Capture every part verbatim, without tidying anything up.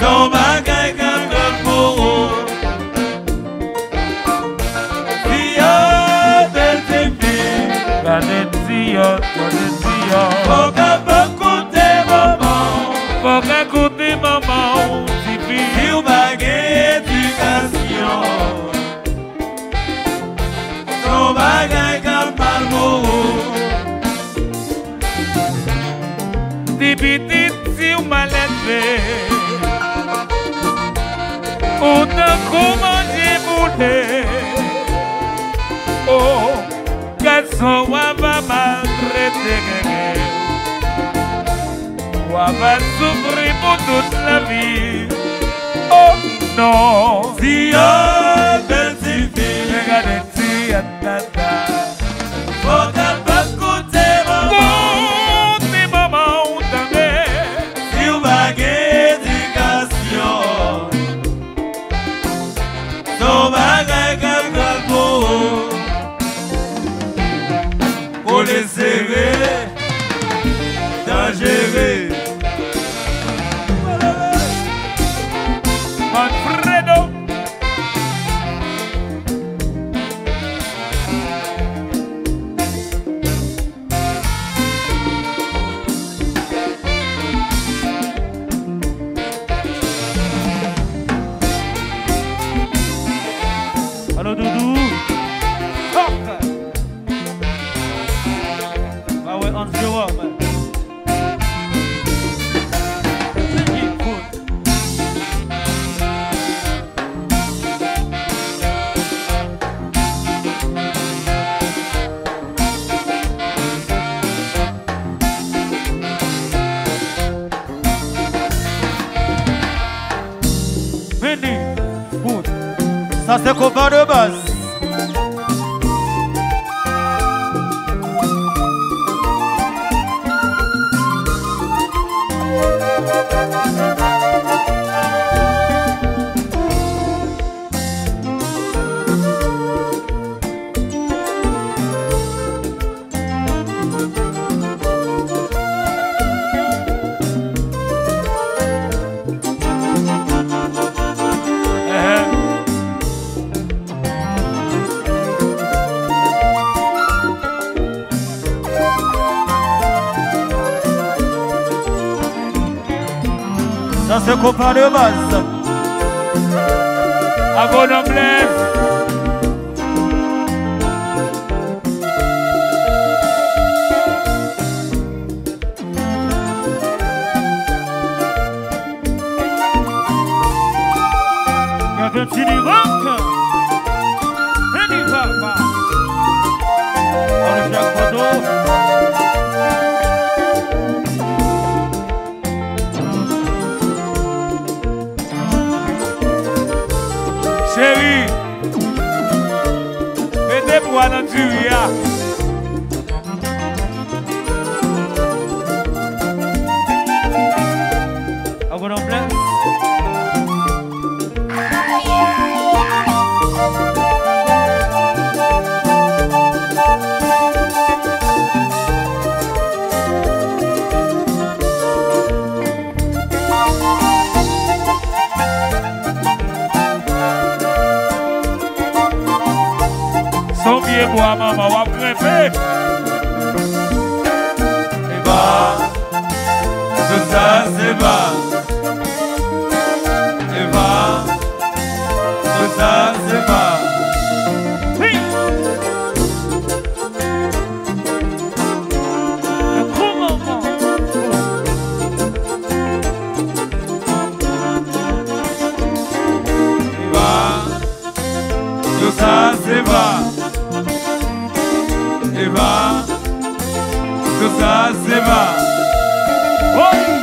Son bagay kankan pour Tia belle fille Gade tia, gade tia. Faut qu'à pas côté maman Faut qu'écouter maman, si Si fille. ou bagay éducation Son bagay kankan pour Si petite, si ou mal élevé. Ou t'as commandé boulet. Oh, garçon, on va maltraiter. On va souffrir pour toute la vie. Oh non, Tia belle fille regardez tia tata. Faut qu'à pas côté maman Côté maman, t'en Si ou bagay éducation Son bagay kankan pour Pour les serrer Dangereux Manfredo. Allô Doudou. Hop. Ah ouais, on se voit, man. Veni, foot. Ça c'est copain de base Eh, Ça c'est copain de base à bon anglais. Il y a un petit rock. Veni, papa. On le Jacques Photo. Chérie, mettez pour la nature. À bon anglais. Son pied bois, maman, va grimper. Et bah Tout ça c'est bas Et bah Tout ça c'est bas Oui. Le gros maman. Et bah Tout ça c'est bas Et bah Tout ça c'est bas Oui.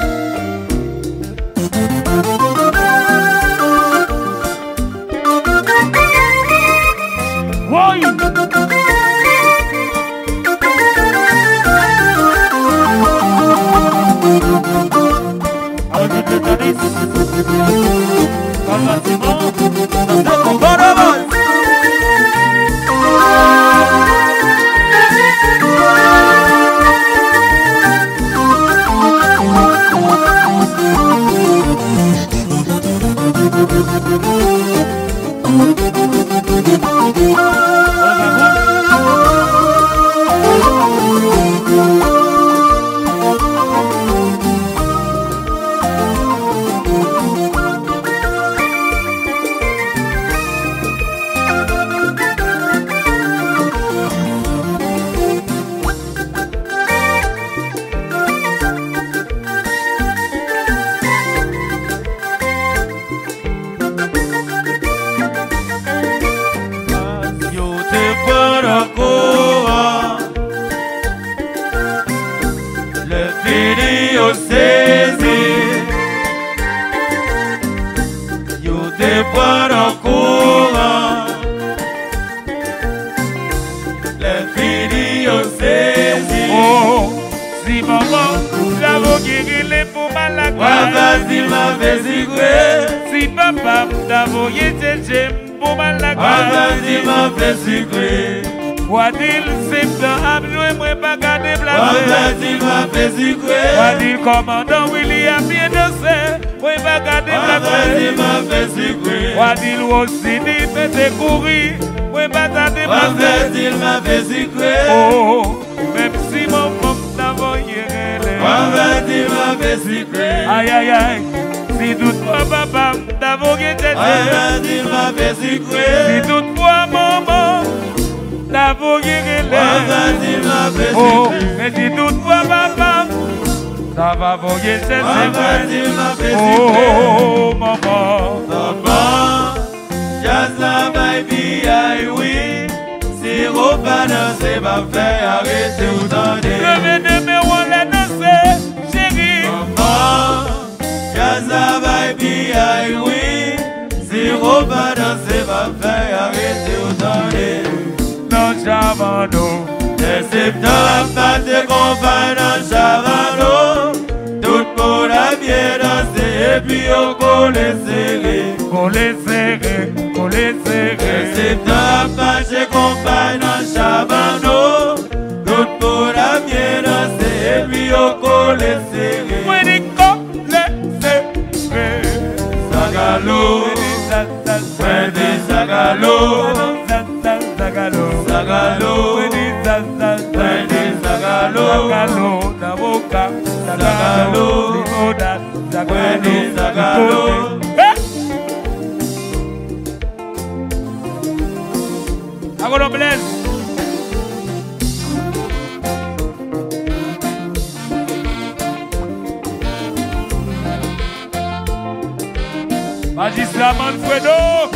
Oui. Alors, je te donne Calma, Simon. Ça c'est copain de base pendant courant. Les filles au saisi. Oh, si maman, j'avoue qu'il est pour malade. Vas-y, ma fait si papa, j'avoue qu'il est pour malade. Vas-y, ma fait Wadil, c'est un joué, moi pas garder place. Vas-y, ma fait Wadil, commandant William, bien dansé, moi pas garder place. Vas-y, ma fait Wadil, aussi, dit, faites courir, moi pas garder place. Vas-y, ma fait Oh, même si mon femme d'avant y est. Vas-y, ma fait aïe, aïe, aïe. Si toutefois papa d'avant y était. Vas-y, ma fait si toutefois maman d'avant y Vas-y, ma fait oh, mais si toutefois papa ça va voyer c'est Vas-y, ma fait oh, maman. Maman, just la baby, I win. Si Ropa danse, ma fait arrêter autant de. Levez de mes wallets danser, chérie. Maman, just la baby, I win. Si Ropa danse, ma fait arrêter autant de. Dans Chavano, les septembre, pas de compagne dans Chavano. Tout pour la bien danser et puis au collet serré. Collet serré, collet serré. C'est ta page compagne dans Chavano. Tout pour la bien danser et puis au collet serré. Oui, dit collet serré. Sagalo, ouais, dit Sagalo. Sagalo, Sagalo, ouais, dit ouais, dit Sagalo. Sagalo, la boca, Sagalo, limoda, ouais, dit Sagalo. Agora bless. Magistrat Manfredo.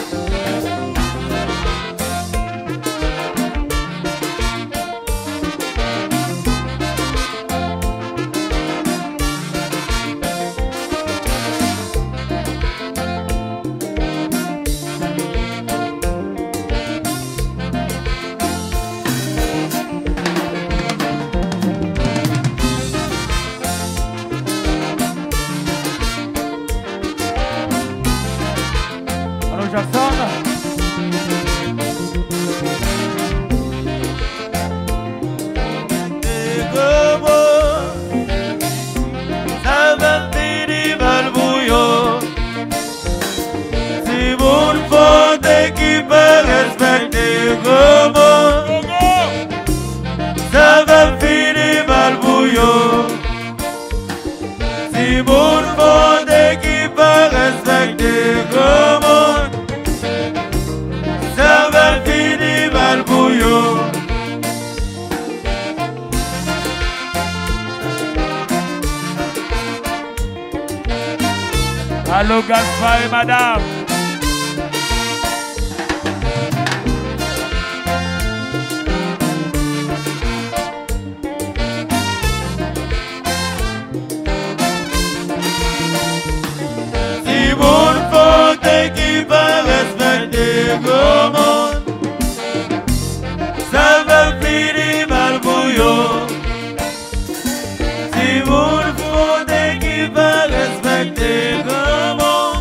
Ça va finir mal bouillon. Si mon monde qui va respecter comment, ça va finir mal bouillon. Allô Gaspard et madame. Si mon monde qui va respecter comment, ça va finir mal bouillon. Si mon monde qui va respecter comment,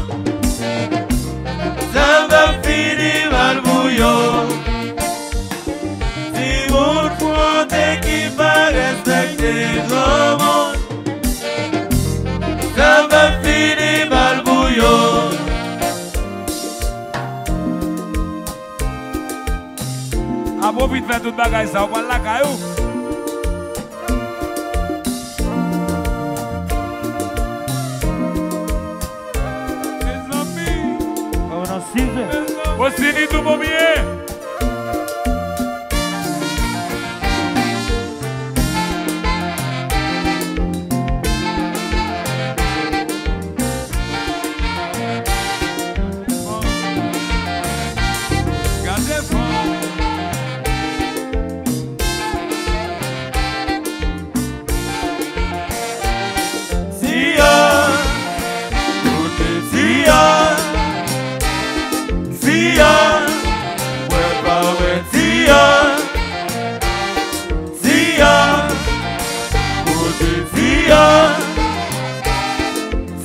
ça va finir mal bouillon. Si mon monde qui va respecter comment, ça va finir mal bouillon. A bon vite faire toute bagaille ça, on va la caillou. Les amis, on a six. Aussi dit tout mon bien.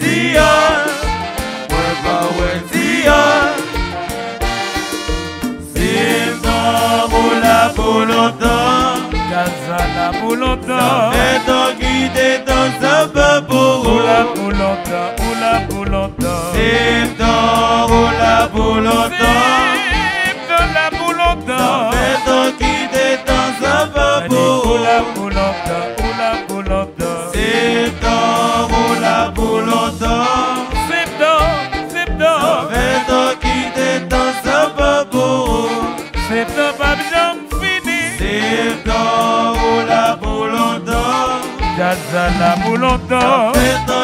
Wetia, Weba Wetia, c'est dans pour la pour longtemps. Jazala pour longtemps. Ça fait ton guide dans sa peu pour Oula pour longtemps, oula pour longtemps. c'est dans pour la pour longtemps. C'est la pour longtemps. Ça fait ton guide dans sa peu pour Oula pour longtemps, oula pour longtemps. c'est dans pour la pour longtemps. C'est dans, c'est Ça dans. fait ton guide dans sa peu pour C'est dans ma jambe finie. c'est dans pour la pour longtemps. Jazala pour Ça longtemps. fait